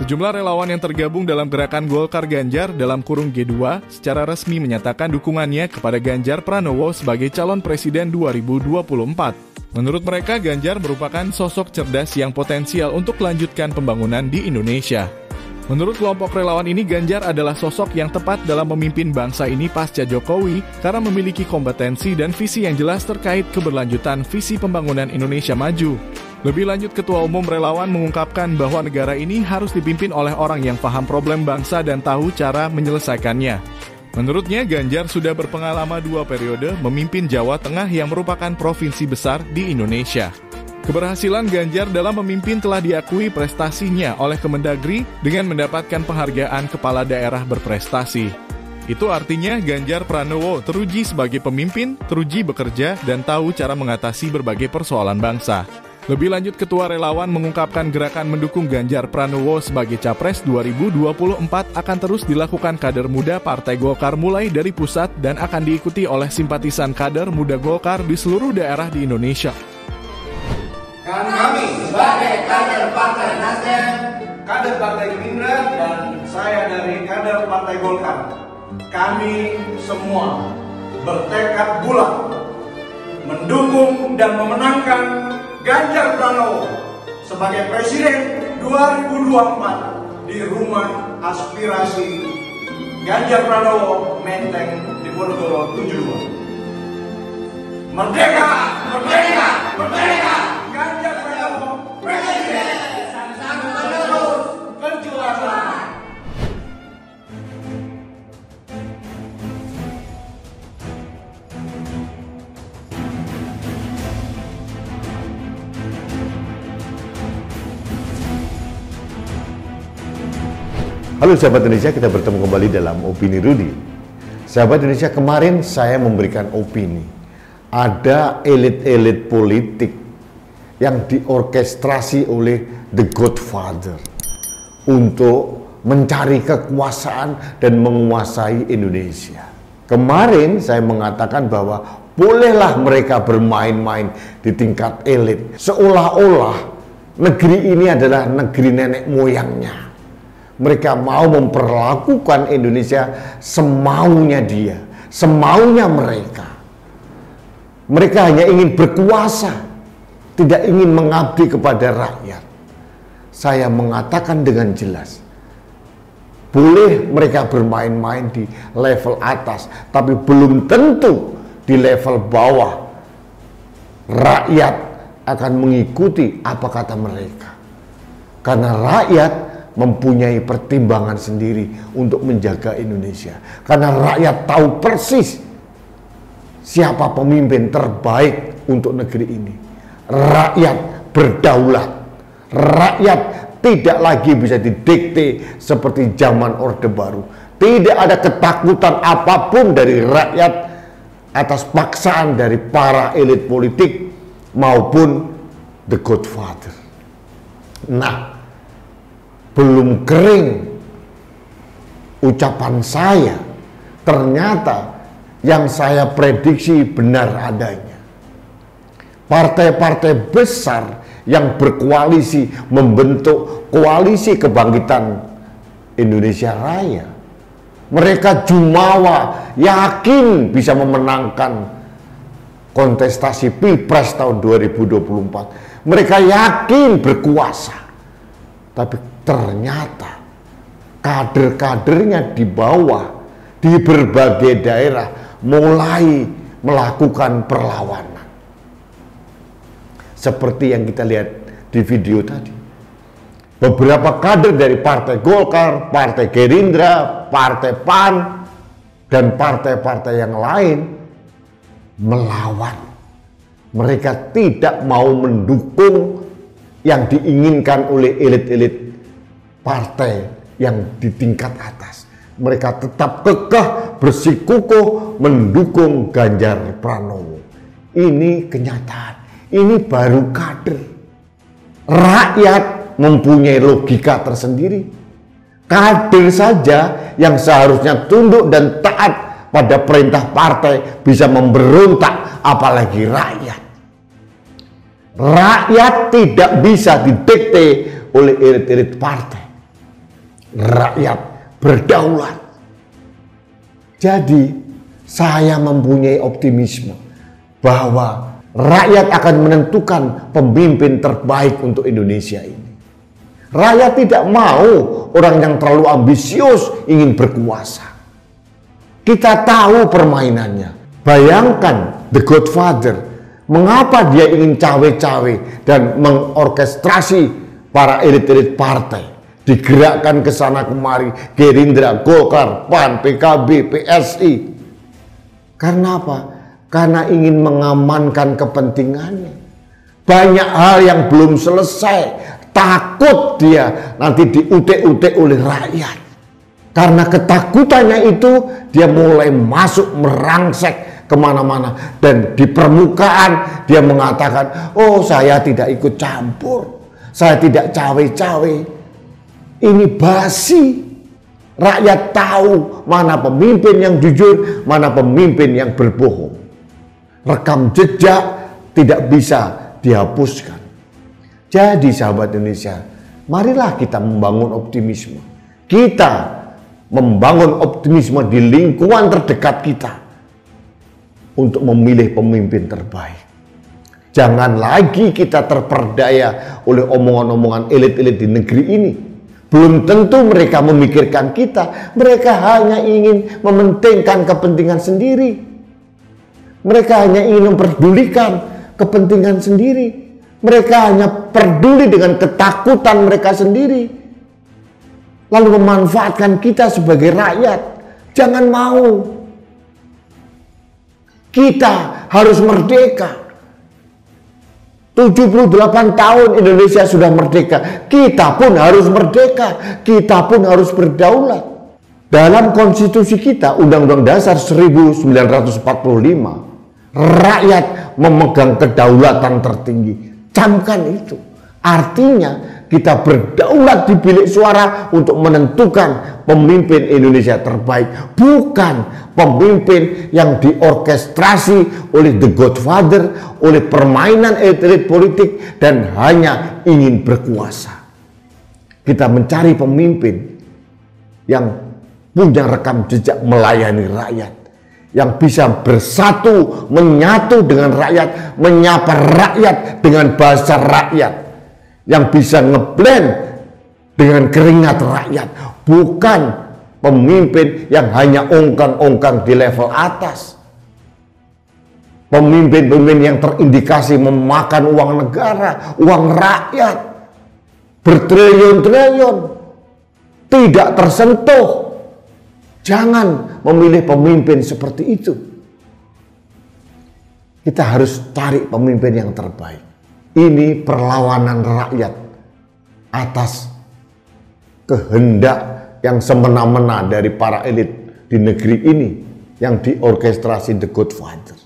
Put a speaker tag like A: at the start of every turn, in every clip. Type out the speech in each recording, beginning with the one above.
A: Sejumlah relawan yang tergabung dalam gerakan Golkar Ganjar dalam kurung G2 secara resmi menyatakan dukungannya kepada Ganjar Pranowo sebagai calon presiden 2024. Menurut mereka, Ganjar merupakan sosok cerdas yang potensial untuk melanjutkan pembangunan di Indonesia. Menurut kelompok relawan ini, Ganjar adalah sosok yang tepat dalam memimpin bangsa ini pasca Jokowi karena memiliki kompetensi dan visi yang jelas terkait keberlanjutan visi pembangunan Indonesia maju. Lebih lanjut, Ketua Umum Relawan mengungkapkan bahwa negara ini harus dipimpin oleh orang yang paham problem bangsa dan tahu cara menyelesaikannya. Menurutnya, Ganjar sudah berpengalaman 2 periode memimpin Jawa Tengah yang merupakan provinsi besar di Indonesia. Keberhasilan Ganjar dalam memimpin telah diakui prestasinya oleh Kemendagri dengan mendapatkan penghargaan Kepala Daerah Berprestasi. Itu artinya Ganjar Pranowo teruji sebagai pemimpin, teruji bekerja, dan tahu cara mengatasi berbagai persoalan bangsa. Lebih lanjut, Ketua Relawan mengungkapkan gerakan mendukung Ganjar Pranowo sebagai Capres 2024 akan terus dilakukan kader muda Partai Golkar mulai dari pusat dan akan diikuti oleh simpatisan kader muda Golkar di seluruh daerah di Indonesia.
B: Kami sebagai kader Partai Nasdem, kader Partai Gerindra, dan saya dari kader Partai Golkar, kami semua bertekad bulat mendukung dan memenangkan Ganjar Pranowo sebagai Presiden 2024 di Rumah Aspirasi Ganjar Pranowo Menteng Diponegoro 72. Merdeka! Merdeka! Merdeka! Ganjar Pranowo Presiden! Sama-sama terus perjuangan!
C: Halo sahabat Indonesia, kita bertemu kembali dalam Opini Rudy. Sahabat Indonesia, kemarin saya memberikan opini. Ada elit-elit politik yang diorkestrasi oleh The Godfather untuk mencari kekuasaan dan menguasai Indonesia. Kemarin saya mengatakan bahwa bolehlah mereka bermain-main di tingkat elit, seolah-olah negeri ini adalah negeri nenek moyangnya. Mereka mau memperlakukan Indonesia semaunya dia, semaunya mereka. Mereka hanya ingin berkuasa, tidak ingin mengabdi kepada rakyat. Saya mengatakan dengan jelas, boleh mereka bermain-main di level atas, tapi belum tentu di level bawah rakyat akan mengikuti apa kata mereka. Karena rakyat mempunyai pertimbangan sendiri untuk menjaga Indonesia. Karena rakyat tahu persis siapa pemimpin terbaik untuk negeri ini. Rakyat berdaulat. Rakyat tidak lagi bisa didikte seperti zaman Orde Baru. Tidak ada ketakutan apapun dari rakyat atas paksaan dari para elit politik maupun The Godfather. Nah, belum kering ucapan saya, ternyata yang saya prediksi benar adanya. Partai-partai besar yang berkoalisi membentuk koalisi kebangkitan Indonesia Raya, mereka jumawa yakin bisa memenangkan kontestasi Pilpres tahun 2024. Mereka yakin berkuasa. Tapi ternyata kader-kadernya di bawah, di berbagai daerah mulai melakukan perlawanan. Seperti yang kita lihat di video tadi. Beberapa kader dari Partai Golkar, Partai Gerindra, Partai PAN, dan partai-partai yang lain melawan. Mereka tidak mau mendukung yang diinginkan oleh elit-elit partai yang di tingkat atas. Mereka tetap kekeh bersikukuh mendukung Ganjar Pranowo. Ini kenyataan. Ini baru kader. Rakyat mempunyai logika tersendiri. Kader saja yang seharusnya tunduk dan taat pada perintah partai bisa memberontak, apalagi rakyat. Rakyat tidak bisa didikte oleh elit-elit partai. rakyat berdaulat. Jadi saya mempunyai optimisme bahwa rakyat akan menentukan pemimpin terbaik untuk Indonesia ini. Rakyat tidak mau orang yang terlalu ambisius ingin berkuasa. Kita tahu permainannya. Bayangkan The Godfather, mengapa dia ingin cawe-cawe dan mengorkestrasi para elit-elit partai, digerakkan ke sana kemari, Gerindra, Golkar, PAN, PKB, PSI. Karena apa? Karena ingin mengamankan kepentingannya. Banyak hal yang belum selesai, takut dia nanti diutek-utek oleh rakyat. Karena ketakutannya itu, dia mulai masuk merangsek kemana-mana. Dan di permukaan dia mengatakan, oh saya tidak ikut campur, saya tidak cawe-cawe. Ini basi. Rakyat tahu mana pemimpin yang jujur, mana pemimpin yang berbohong. Rekam jejak tidak bisa dihapuskan. Jadi sahabat Indonesia, marilah kita membangun optimisme. Kita membangun optimisme di lingkungan terdekat kita untuk memilih pemimpin terbaik. Jangan lagi kita terperdaya oleh omongan-omongan elit-elit di negeri ini. Belum tentu mereka memikirkan kita. Mereka hanya ingin mementingkan kepentingan sendiri. Mereka hanya ingin memperdulikan kepentingan sendiri. Mereka hanya peduli dengan ketakutan mereka sendiri, lalu memanfaatkan kita sebagai rakyat. Jangan mau. Kita harus merdeka. 78 tahun Indonesia sudah merdeka. Kita pun harus merdeka. Kita pun harus berdaulat. Dalam konstitusi kita, Undang-Undang Dasar 1945, rakyat memegang kedaulatan tertinggi. Camkan itu. Artinya kita berdaulat di bilik suara untuk menentukan pemimpin Indonesia terbaik. Bukan pemimpin yang diorkestrasi oleh The Godfather, oleh permainan elit-elit politik dan hanya ingin berkuasa. Kita mencari pemimpin yang punya rekam jejak melayani rakyat, yang bisa bersatu, menyatu dengan rakyat, menyapa rakyat dengan bahasa rakyat, yang bisa ngeblend dengan keringat rakyat, bukan pemimpin yang hanya ongkang-ongkang di level atas. Pemimpin-pemimpin yang terindikasi memakan uang negara, uang rakyat, bertriliun-triliun, tidak tersentuh. Jangan memilih pemimpin seperti itu. Kita harus cari pemimpin yang terbaik. Ini perlawanan rakyat atas kehendak yang semena-mena dari para elit di negeri ini yang diorkestrasi The Godfather.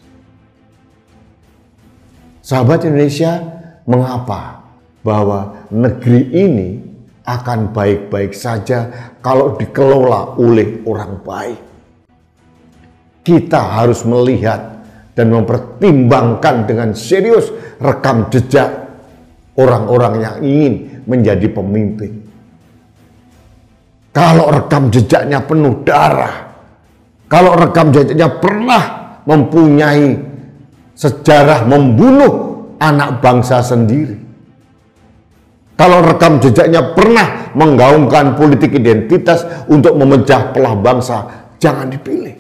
C: Sahabat Indonesia, mengapa bahwa negeri ini akan baik-baik saja kalau dikelola oleh orang baik? Kita harus melihat dan mempertimbangkan dengan serius rekam jejak orang-orang yang ingin menjadi pemimpin. Kalau rekam jejaknya penuh darah, kalau rekam jejaknya pernah mempunyai sejarah membunuh anak bangsa sendiri, kalau rekam jejaknya pernah menggaungkan politik identitas untuk memecah belah bangsa, jangan dipilih.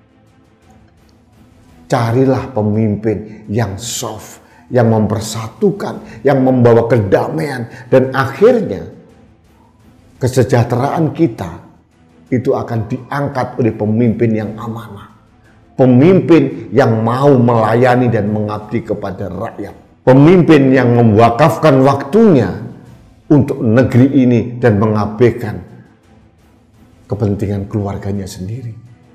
C: Carilah pemimpin yang soft, yang mempersatukan, yang membawa kedamaian, dan akhirnya kesejahteraan kita itu akan diangkat oleh pemimpin yang amanah. Pemimpin yang mau melayani dan mengabdi kepada rakyat. Pemimpin yang mewakafkan waktunya untuk negeri ini dan mengabaikan kepentingan keluarganya sendiri.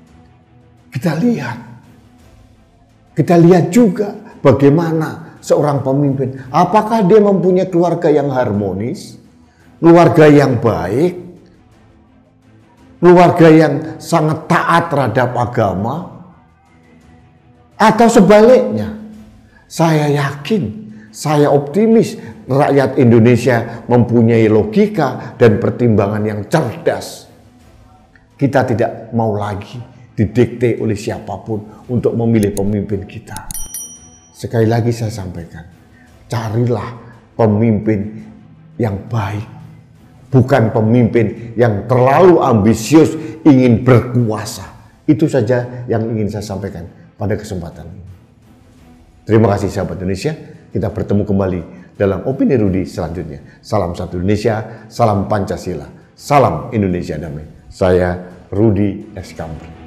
C: Kita lihat juga bagaimana seorang pemimpin, apakah dia mempunyai keluarga yang harmonis, keluarga yang baik, keluarga yang sangat taat terhadap agama, atau sebaliknya. Saya yakin Saya optimis rakyat Indonesia mempunyai logika dan pertimbangan yang cerdas. Kita tidak mau lagi didikte oleh siapapun untuk memilih pemimpin kita. Sekali lagi saya sampaikan, carilah pemimpin yang baik, bukan pemimpin yang terlalu ambisius ingin berkuasa. Itu saja yang ingin saya sampaikan pada kesempatan ini. Terima kasih sahabat Indonesia. Kita bertemu kembali dalam Opini Rudi selanjutnya. Salam satu Indonesia, salam Pancasila, salam Indonesia damai. Saya Rudi S. Kambri.